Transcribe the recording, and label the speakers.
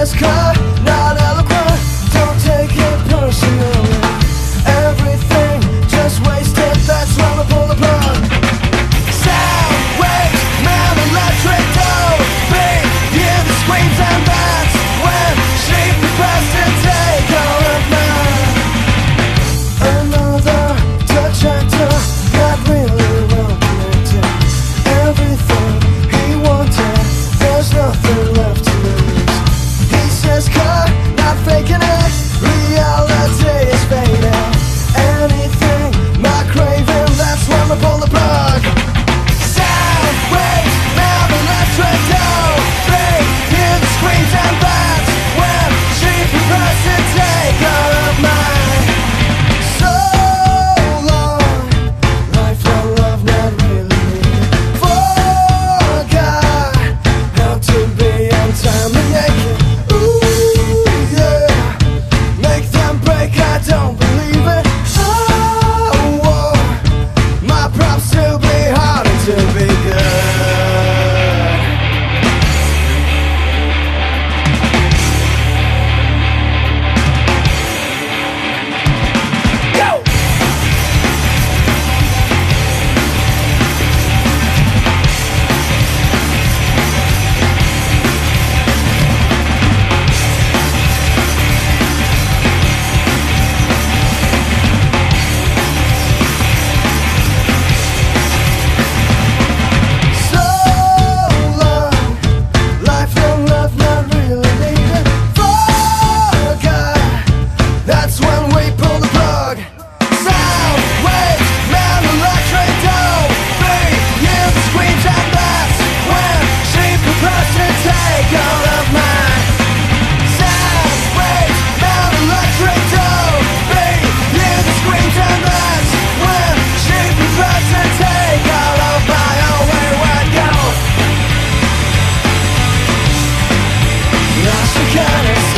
Speaker 1: says cut, not eloquent. Don't take it personally. Everything just wasted, that's when we pull the plug. Sound waves, man, electric don't beat. Hear the screams and that's when she prepares to take all of mine. Another touch actor, not really well connected. Everything he wanted, there's nothing left to lose. He says cut, not faking it. Reality is fading. Anything, my craving, that's when we pull the plug. Sound waves, now the electric don't beat. Hear the screams and that's when she prepares to take all of mine. So long, lifelong love not really needed. Forgot how to be untimely naked. Ooh, yeah. Make them break, I don't believe it. Oh, my props to be hard and to be good. Go! So long, lifelong love not really needed. Forgot, that's when we pull the plug. Sound waves, man, electric don't beat. Hear the screams and that's when she prepares to take all of mine. Sound waves, man, electric don't beat. Hear the screams and that's when she prepares to take all of mine. Away we go. Now she can't escape.